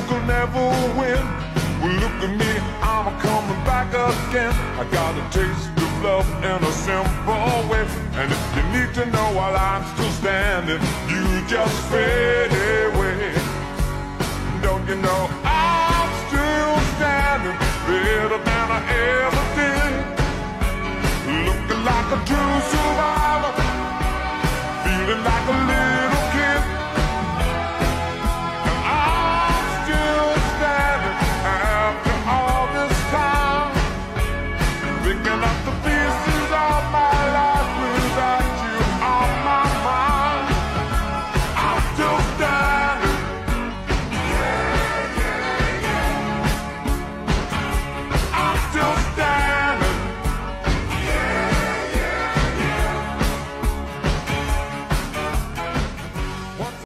could never win. Well, look at me, I'm coming back again. I got a taste of love in a simple way. And if you need to know while I'm still standing, you just fade away. Don't you know I'm still standing better than I ever did? Looking like a true survivor, feeling like a